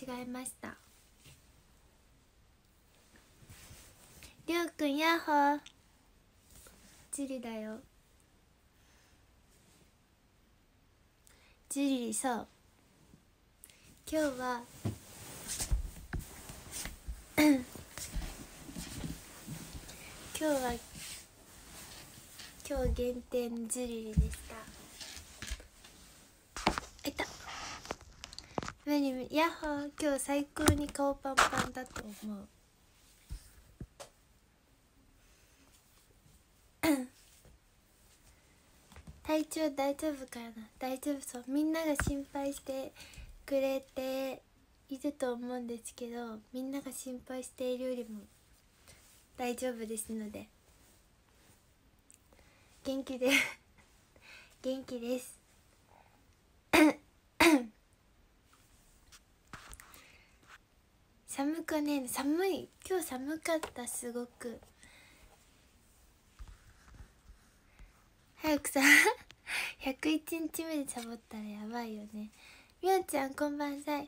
違えました。りょうくんヤッホー、ジュリだよ。ジュリ、そう、今日は今日限定のジュリリでした。いた、無理無理、ヤッホー、今日最高に顔パンパンだと思う。体調大丈夫かな。大丈夫そう、みんなが心配してくれていると思うんですけど、みんなが心配しているよりも大丈夫ですので、元気で元気です寒くね、寒い、今日寒かった、すごく。早くさ101日目でサボったらやばいよね。みおちゃんこんばんさい。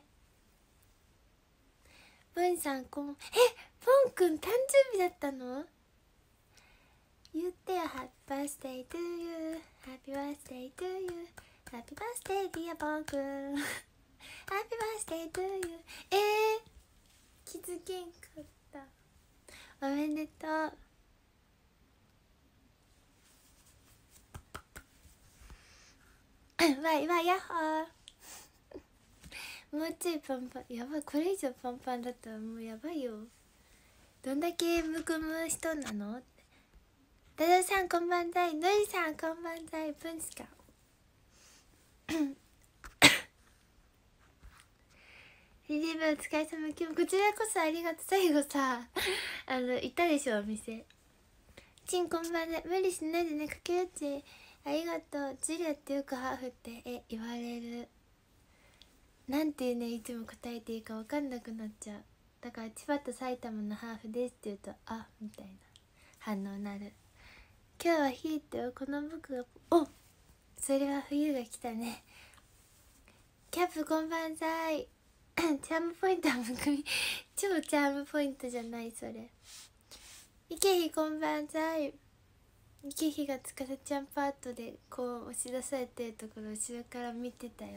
ボンさんボンくん誕生日だったの？言ってよ、ハッピーバースデートゥーユー、ハッピーバースデートゥーユー、ハッピーバースデーディアボンくんハッピーバースデートゥーユー。気づけんかった。おめでとう。わいわい、ヤッホーもうちょいパンパン、やばい、これ以上パンパンだったらもうやばいよ。どんだけむくむ人なの？ダダさんこんばんざい、のりさんこんばんざい、プンスカリリーブお疲れ様。今日こちらこそありがとう。最後さいたでしょお店。チンこんばんで、無理しないでね、かけうちありがとう。ジュリアってよくハーフって言われる。なんてね、いつも答えていいか分かんなくなっちゃう。だから千葉と埼玉のハーフですって言うと、あみたいな反応なる。今日はヒートよ、この僕が、お、それは冬が来たね。キャップこんばんざいチャームポイントはむくみ超チャームポイントじゃないそれ。いけひこんばんざい。いけひがつかさちゃんパートでこう押し出されてるところ後ろから見てたよ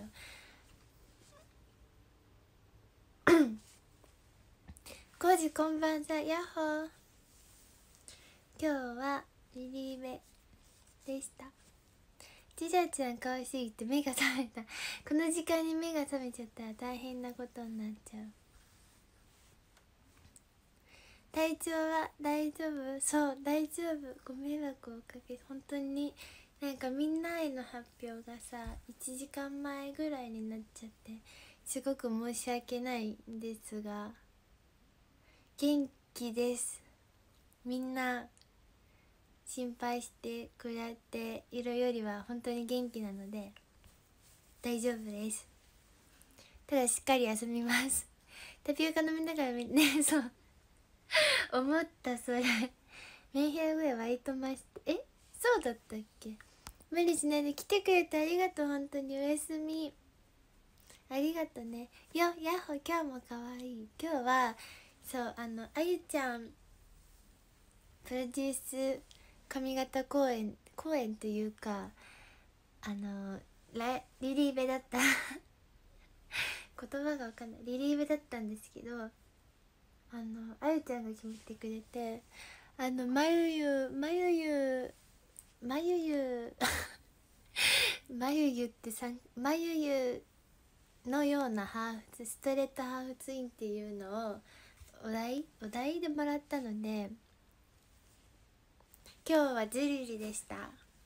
コージこんばんざい、ヤッホー。今日はリリーベでした。ジジャちゃん可愛すぎて目が覚めた。この時間に目が覚めちゃったら大変なことになっちゃう。体調は大丈夫？そう大丈夫。ご迷惑をおかけ、本当になんかみんなへの発表がさ1時間前ぐらいになっちゃってすごく申し訳ないんですが、元気です。みんな心配してくれているよりは本当に元気なので大丈夫です。ただしっかり休みますタピオカ飲みながらねそう思った。それメンヘラ声割と増して、そうだったっけ。無理しないで来てくれてありがとう。本当におやすみ、ありがとね。ヤッホ、今日もかわいい。今日はそうあゆちゃんプロデュース髪型公演というかリリーベだった言葉がわかんない。リリーベだったんですけど、あゆちゃんが決めてくれて、まゆゆってさ、まゆゆのようなハーフストレートハーフツインっていうのをお題でもらったので、今日はジュリリでした。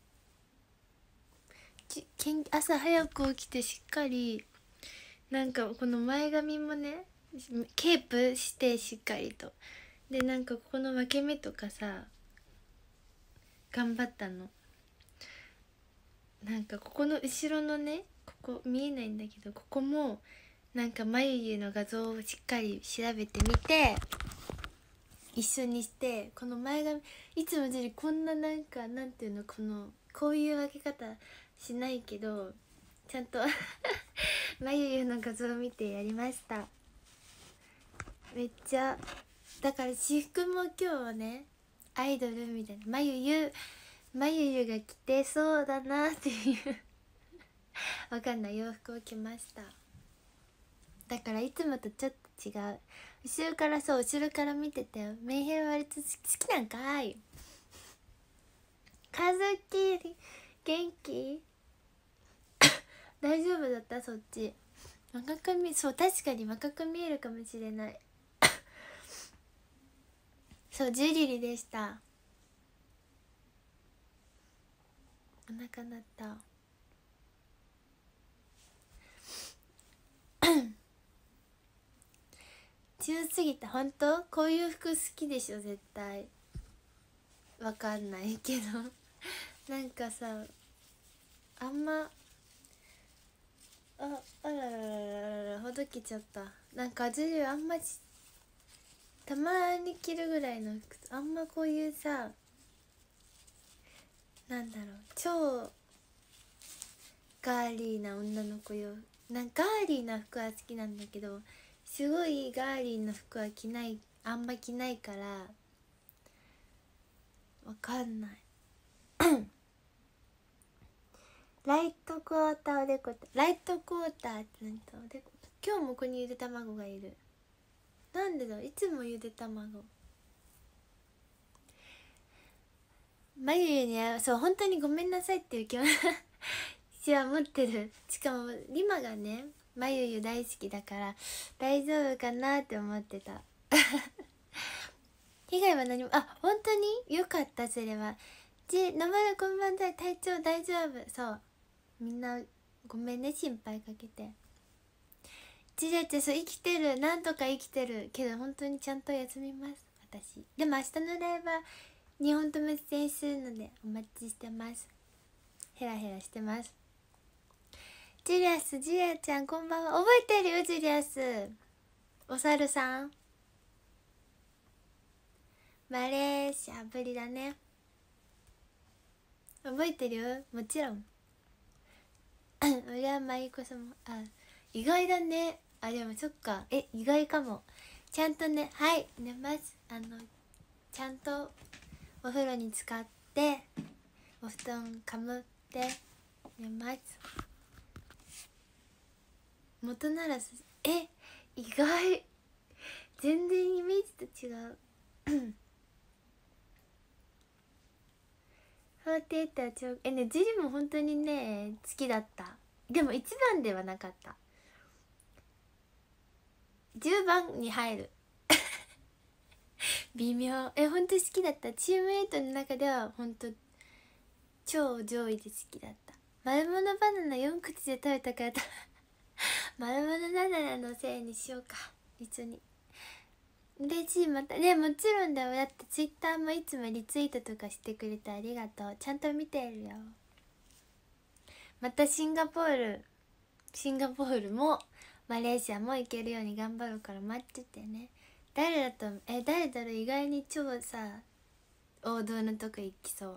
朝早く起きてしっかりなんかこの前髪もねケープしてしっかりと、でなんかここの分け目とかさ頑張ったの。なんかここの後ろのね、ここ見えないんだけど、ここもなんか眉毛の画像をしっかり調べてみて一緒にして、この前髪いつもよりこんななんかなんていうの、こういう分け方しないけどちゃんと眉毛の画像を見てやりました。 めっちゃだから私服も今日はねアイドルみたいなまゆゆが着てそうだなっていうわかんない洋服を着ました。だからいつもとちょっと違う。後ろから見ててメンヘラ割と好きなんかい。カズキ元気大丈夫だった？そっち若くそう確かに若く見えるかもしれないそうジュリリでした。お腹鳴った強すぎた。本当こういう服好きでしょ絶対。わかんないけどなんかさあんまあらららららほどけちゃった。なんかジュリあんまたまに着るぐらいの服あんまこういうさなんだろう超ガーリーな女の子よ。なんかガーリーな服は好きなんだけどすごいガーリーな服はあんま着ないからわかんないライトクォーターおでこライトクォーターって何とおでこ今日もここにゆで卵がいる。なんでだいつもゆで卵まゆゆにそう本当にごめんなさいっていう気持ちは持ってる。しかもリマがねまゆゆ大好きだから大丈夫かなって思ってた被害は何も本当によかった。それは名前こんばんだ体調大丈夫。そうみんなごめんね心配かけて。ちれってそう生きてるなんとか生きてるけど本当にちゃんと休みます私。でも明日のライブは日本とも出演するのでお待ちしてます。ヘラヘラしてます。ジュリアちゃんこんばんは。覚えてるよジュリアスお猿さん。マレーシアぶりだね。覚えてるよもちろん俺はマイコ様意外だね。でもそっか意外かも。ちゃんとねはい寝ます。ちゃんとお風呂に浸かってお布団かむって寝ます。元なら意外全然イメージと違う48は超ねジリも本当にね好きだった。でも一番ではなかった。10番に入る微妙本当好きだった。チームメイトの中では本当超上位で好きだった。丸物バナナ4口で食べたから丸物バナナのせいにしようか一緒に。嬉しい。またねもちろんだよ。だってツイッターもいつもリツイートとかしてくれてありがとう。ちゃんと見てるよ。またシンガポールもマレーシアも行けるように頑張るから待っててね。誰だろう。意外に超さ王道のとこ行きそう。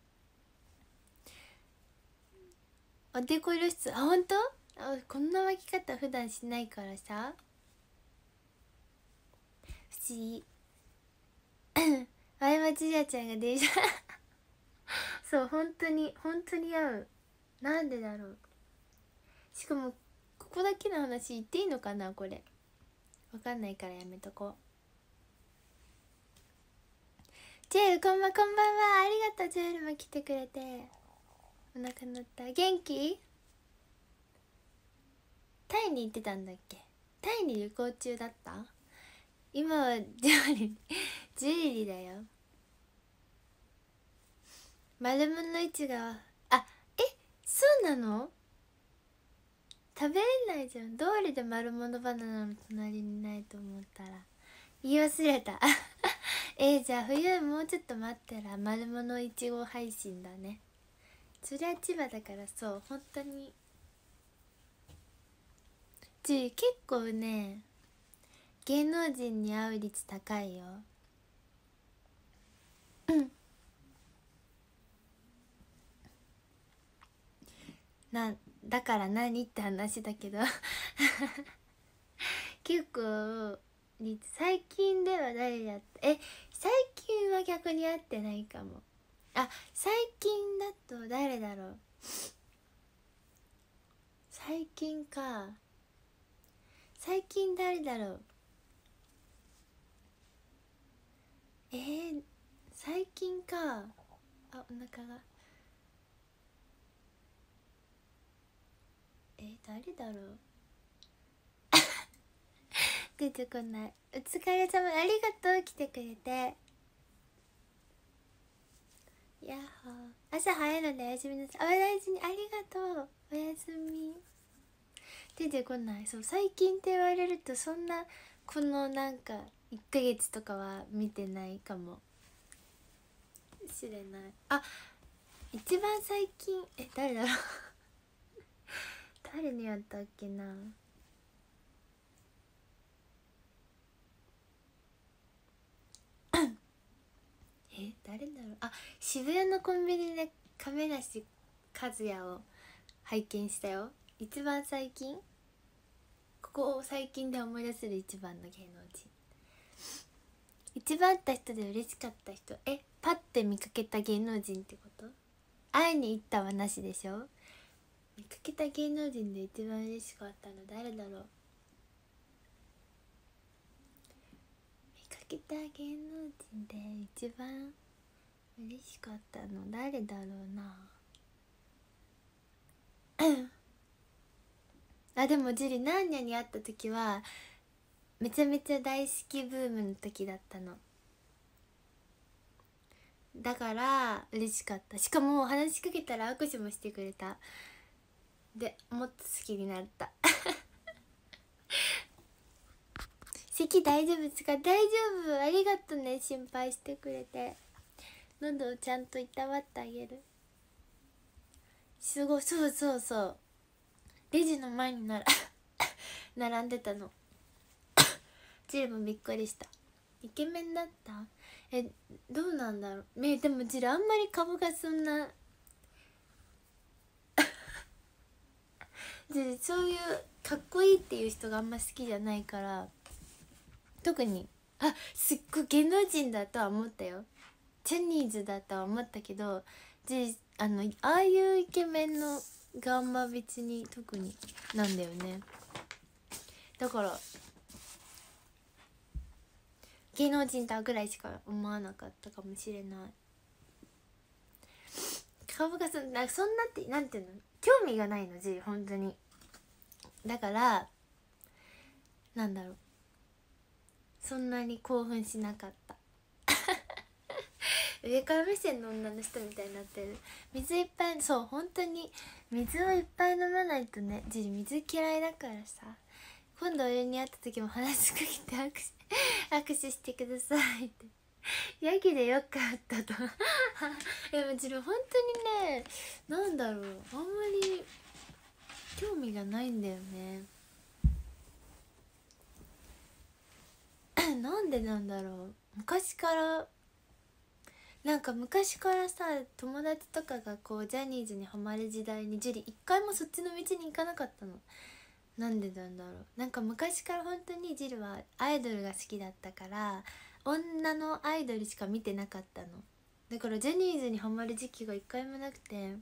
おでこ露出本当こんな巻き方普段しないからさ不思議前町りあちゃんが電車そう本当に合う。なんでだろう。しかもここだけの話言っていいのかなこれわかんないからやめとこう。ジェールこんばんは。ありがとうジェールも来てくれて。お腹鳴った。元気？タイに行ってたんだっけ。タイに旅行中だった。今はジュリリだよ。丸物市がそうなの。食べれないじゃん。どうりで丸物バナナの隣にないと思ったら言い忘れたじゃあ冬もうちょっと待ったら丸物1号配信だね。そりゃ千葉だからそう本当に結構ね芸能人に会う率高いよ。だから何って話だけど結構最近では誰やった？最近は逆に会ってないかも。最近だと誰だろう。最近か。最近誰だろう。最近か。お腹が。誰だろう。出てこない。お疲れ様、ありがとう、来てくれて。やっほー。朝早いのでおやすみなさい。お大事に、ありがとう。おやすみ。出てこない。そう、最近って言われるとそんなこのなんか1ヶ月とかは見てないかもしれない。一番最近誰だろう誰にやったっけな。誰だろう。渋谷のコンビニで亀梨和也を拝見したよ。一番最近、ここを最近で思い出せる一番の芸能人。一番会った人で嬉しかった人。パッて見かけた芸能人ってこと？会いに行ったはなしでしょ。見かけた芸能人で一番嬉しかったの誰だろう。見かけた芸能人で一番嬉しかったの誰だろうなでもジュリ、ナーニャに会った時はめちゃめちゃ大好きブームの時だったの。だから嬉しかった。しかも話しかけたら握手もしてくれた。でもっと好きになった咳大丈夫ですか？大丈夫、ありがとね、心配してくれて。喉をちゃんといたわってあげる。すごい、そうそうそう、レジの前に並んでたのジルもびっくりした。イケメンだった？どうなんだろう。でもジルあんまり顔がそんなジルそういうかっこいいっていう人があんま好きじゃないから、特にすっごい芸能人だとは思ったよ。ジャニーズだとは思ったけど、ああいうイケメンのがあんま別に特になんだよね。だから芸能人だぐらいしか思わなかったかもしれない。顔がそんなってなんていうの、興味がないのじ本当に。だからなんだろう、そんなに興奮しなかった上から目線の女の人みたいになってる。水いっぱい、そう本当に水をいっぱい飲まないとね。ジル水嫌いだからさ、今度俺に会った時も話しかけて握手してくださいってヤギでよかったとでもジル本当にね、なんだろう、あんまり興味がないんだよねなんでなんだろう。昔からさ、友達とかがこうジャニーズにハマる時代にジュリ一回もそっちの道に行かなかったの。なんでなんだろう。なんか昔から本当にジルはアイドルが好きだったから女のアイドルしか見てなかったの。だからジャニーズにハマる時期が一回もなくて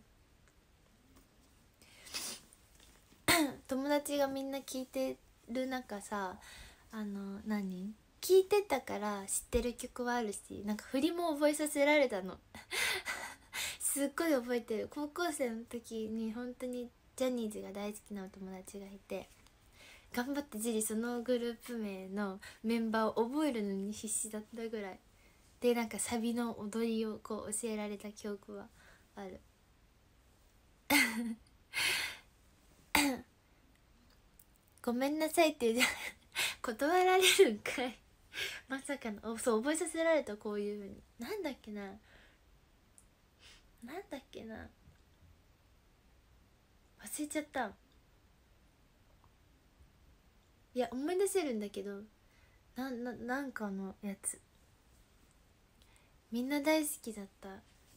友達がみんな聞いてる中さ、聞いてたから知ってる曲はあるし、なんか振りも覚えさせられたのすっごい覚えてる。高校生の時に本当にジャニーズが大好きなお友達がいて、頑張ってジリそのグループ名のメンバーを覚えるのに必死だったぐらいで、なんかサビの踊りをこう教えられた記憶はあるごめんなさいって断られるんかいまさかの。そう覚えさせられた。こういう風になんだっけな忘れちゃった。いや思い出せるんだけど、なんかのやつ、みんな大好きだった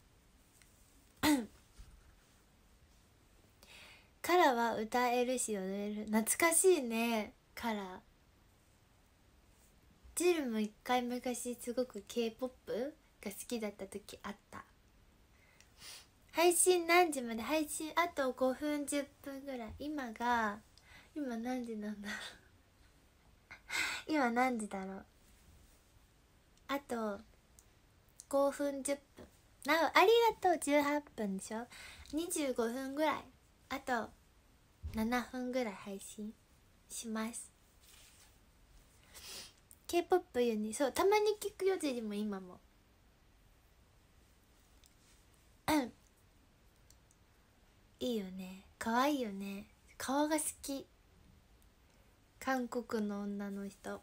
カラは歌えるし踊れる。懐かしいねカラ。 ジルも一回昔すごく K-POP が好きだった時あった。配信何時まで？配信あと5分10分ぐらい。今何時なんだろう今何時だろう。あと5分10分。ありがとう。18分でしょ。25分ぐらい。あと7分ぐらい配信します。 K-POP よね。そう、たまに聞くよ。ジリも今もいいよね。可愛いよね。顔が好き。韓国の女の人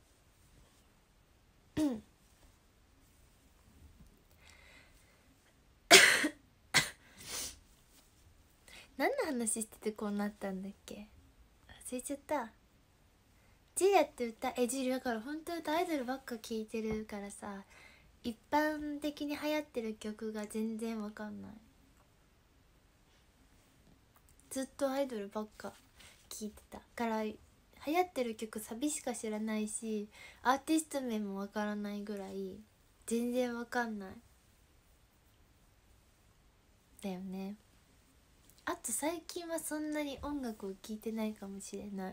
何の話しててこうなったんだっけ、忘れちゃった。ジリアってジリだから本当歌アイドルばっか聴いてるからさ、一般的に流行ってる曲が全然わかんない。ずっとアイドルばっか聴いてたから流行ってる曲サビしか知らないし、アーティスト名もわからないぐらい全然わかんないだよね。あと最近はそんなに音楽を聴いてないかもしれない。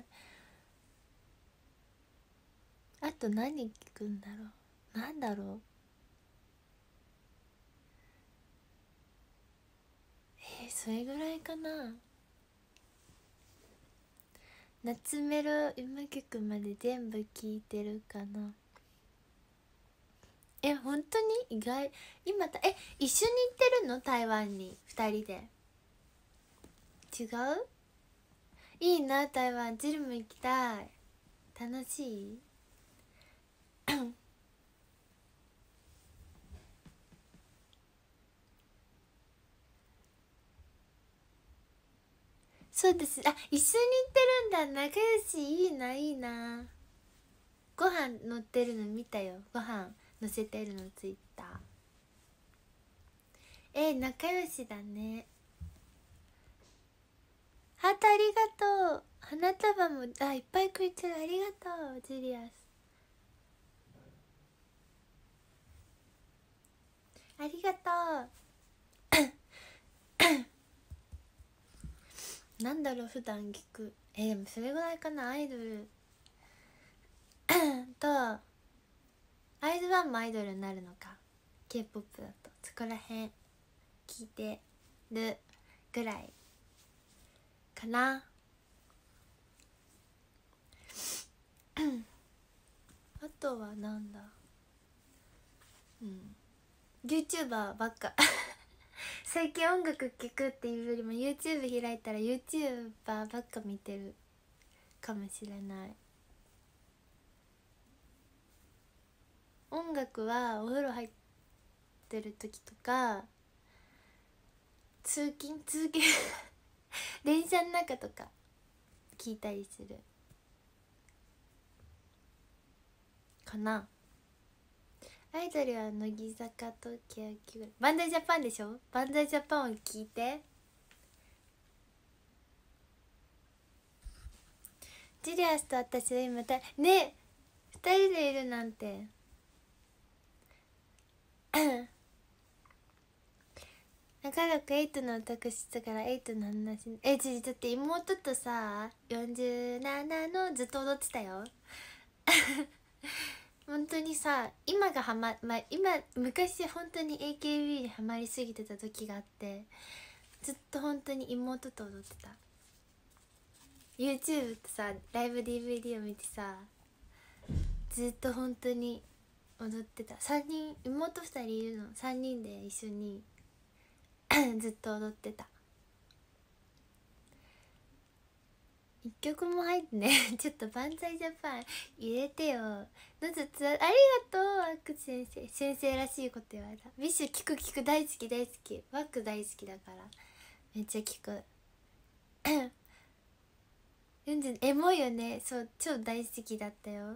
あと何聴くんだろう。なんだろう。それぐらいかな。夏メロ今曲まで全部聴いてるかな。本当に意外。今一緒に行ってるの？台湾に2人で。違う？いいな台湾。ジルも行きたい。楽しいそうです。一緒に行ってるんだ。仲良し。いいな、いいな。ご飯乗ってるの見たよ。ご飯乗せてるのツイッター。仲良しだね。ハートありがとう。花束もいっぱいくれてる。ありがとうジュリアス。ありがとうなんだろう普段聞く。でもそれぐらいかな。アイドルとアイドル1もアイドルになるのか。 K-POP だとそこらへん聞いてるぐらいかなあとはなんだ、YouTuber ばっか最近音楽聴くっていうよりも YouTube 開いたら YouTuber ばっか見てるかもしれない。音楽はお風呂入ってる時とか通勤電車の中とか聞いたりするかな。アイドルは乃木坂と欅ぐらい。バンダイジャパンでしょ。バンダイジャパンを聞いて。ジュリアスと私は今ね2人でいるなんて仲良く8のオタクしてたから8の話。だって妹とさ47のずっと踊ってたよ本当にさ、今昔本当に AKB にハマりすぎてた時があって、ずっと本当に妹と踊ってた。 YouTube とさライブ DVD を見てさ、ずっと本当に踊ってた。3人妹2人いるの。3人で一緒にずっと踊ってた。1曲も入ってねちょっと万歳ジャパン入れてよ。ありがとうワック先生。先生らしいこと言われた。ビッシュ聞く大好き大好き。ワック大好きだからめっちゃ聞くエモいよね。そう超大好きだったよ。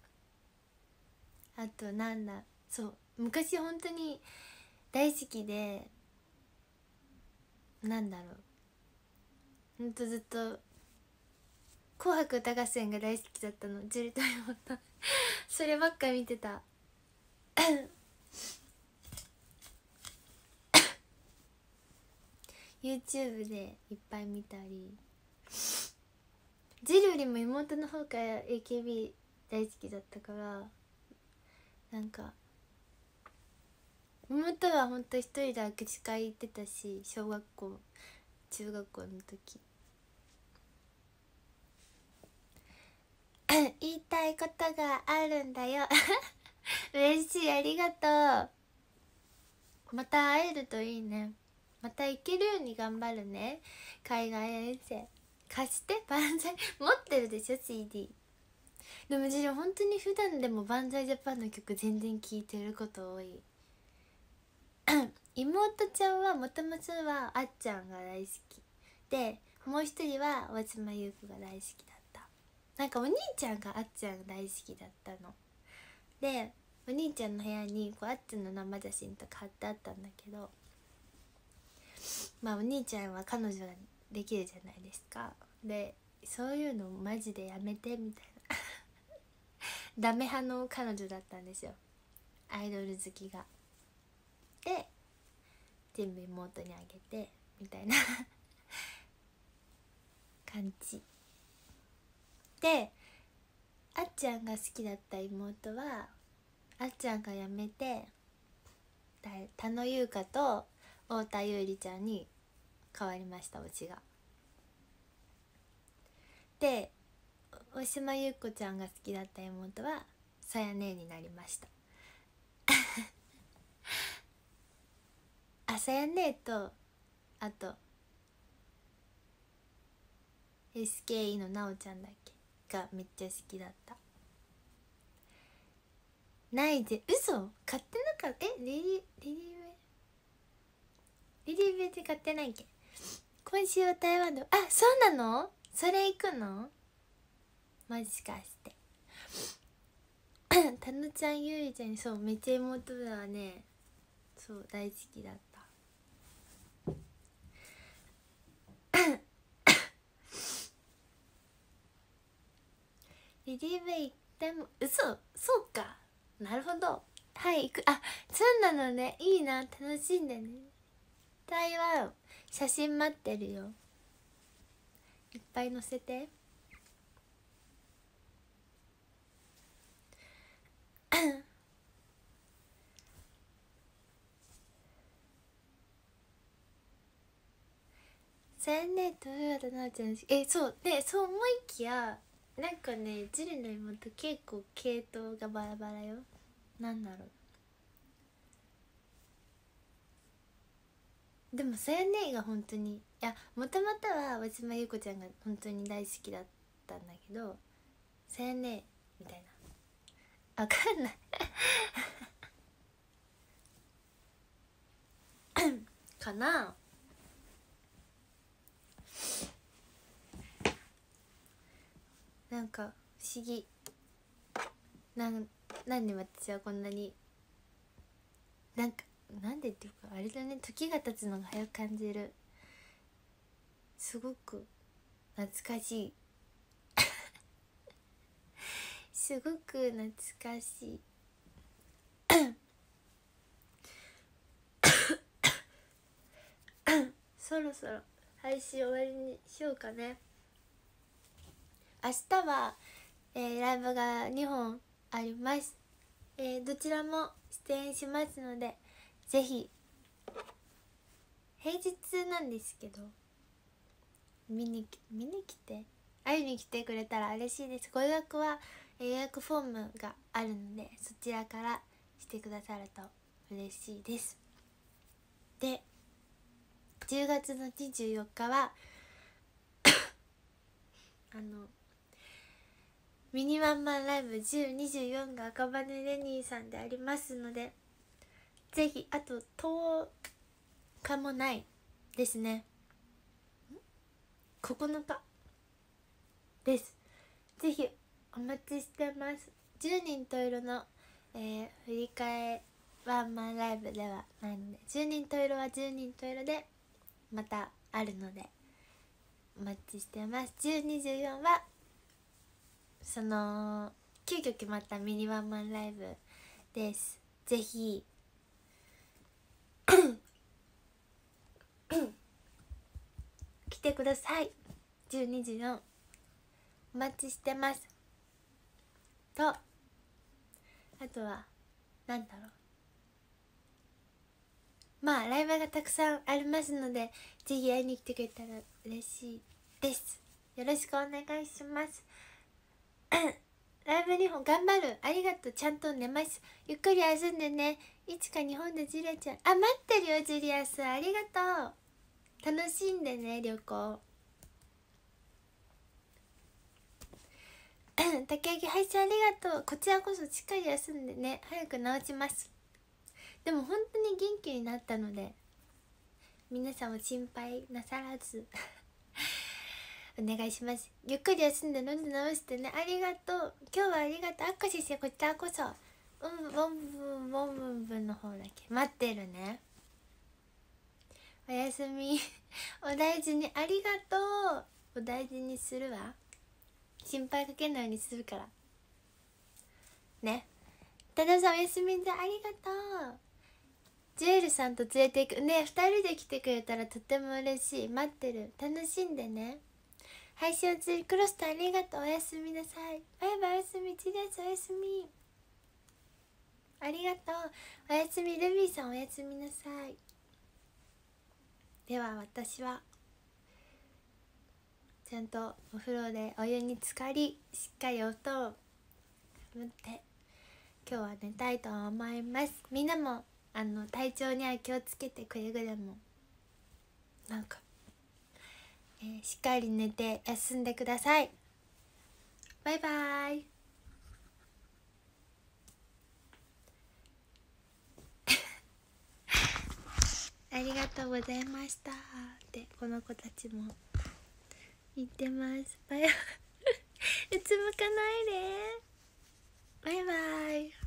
あとなんだ、そう昔本当に大好きで、なんだろう、ほんとずっと紅白歌合戦が大好きだったの。ジュリと妹そればっか見てたYouTube でいっぱい見たり、ジルよりも妹の方から AKB 大好きだったから、なんか妹はほんと一人で握手会行ってたし、小学校中学校の時言いたいことがあるんだよ嬉しい、ありがとう。また会えるといいね。また行けるように頑張るね。海外遠征貸して万歳持ってるでしょ CD。 でも自分本当に普段でも万歳ジャパンの曲全然聴いてること多い妹ちゃんはもともとはあっちゃんが大好きで、もう一人は大島優子が大好きだった。なんかお兄ちゃんがあっちゃん大好きだったので、お兄ちゃんの部屋にこうあっちゃんの生写真とか貼ってあったんだけど、まあお兄ちゃんは彼女ができるじゃないですか。でそういうのマジでやめてみたいなダメ派の彼女だったんですよ、アイドル好きが。で全部妹にあげてみたいな感じで、あっちゃんが好きだった妹はあっちゃんが辞めて田野優香と太田優里ちゃんに変わりました、うちが。で大島優子ちゃんが好きだった妹はさやねになりましたあさやねとあと SKE のなおちゃんだっけがめっちゃ好きだった。ないで、嘘、買ってなかった。リリーベって買ってないっけ。今週は台湾で、あ、そうなの、それ行くの、マジかしてたのちゃんゆりちゃんに、そうめっちゃ妹だわね、そう大好きだったリリーベ行っても、嘘、そうか、なるほど、はい行く。あ、そうなのね、いいな、楽しんでね。台湾写真待ってるよ、いっぱい載せて千年と上田なおちゃん、そうで、そう思いきやなんかね、ジルの妹結構系統がバラバラよ。なんだろう、でもさやねが本当に、いや、もともとは和島優子ちゃんが本当に大好きだったんだけど、さやねみたいな、わかんないかな。なんか不思議、なんで私はこんなになんか、なんでっていうかあれだね、時が経つのが早く感じる。すごく懐かしいすごく懐かしいそろそろ配信終わりにしようかね。明日は、ライブが2本あります。どちらも出演しますので、ぜひ平日なんですけど見に来て、会いに来てくれたら嬉しいです。ご予約は予約フォームがあるので、そちらからしてくださると嬉しいです。で10月の24日はミニワンマンライブ1024が赤羽レニーさんでありますので、ぜひ、あと10日もないですね、9日です。ぜひお待ちしてます。10人十色の、振り替えワンマンライブではないので、10人十色は10人十色でまたあるのでお待ちしてます。1024はその急遽決まったミニワンマンライブです。ぜひ来てください。12時のお待ちしてます。とあとはなんだろう、まあライブがたくさんありますので、ぜひ会いに来てくれたら嬉しいです。よろしくお願いしますライブ2本頑張る。ありがとう。ちゃんと寝ます。ゆっくり休んでね。いつか日本でジュリアちゃん、あ、待ってるよジュリアス。ありがとう。楽しんでね、旅行竹焼き配信ありがとう。こちらこそしっかり休んでね。早く治ちます。でも本当に元気になったので、皆さんも心配なさらずお願いします。ゆっくり休んで飲んで治してね。ありがとう。今日はありがとう。あっこ先生、こちらこそボンブンブンの方だけ待ってるね。おやすみお大事に。ありがとう。お大事にするわ。心配かけないようにするからね。たださんおやすみで。ありがとう。ジュエルさんと連れていくね。2人で来てくれたらとても嬉しい。待ってる。楽しんでね。配信をつりクロスとありがとう。おやすみなさい。バイバイ。おやすみ。チリアスおやすみ。ありがとう。おやすみ。ルビーさんおやすみなさい。では私はちゃんとお風呂でお湯に浸かり、しっかりお布団を持って今日は寝たいと思います。みんなも体調には気をつけて、くれぐれもなんか、しっかり寝て休んでください。バイバイありがとうございましたってこの子たちも言ってます。バイバイうつむかないで。バイバイ。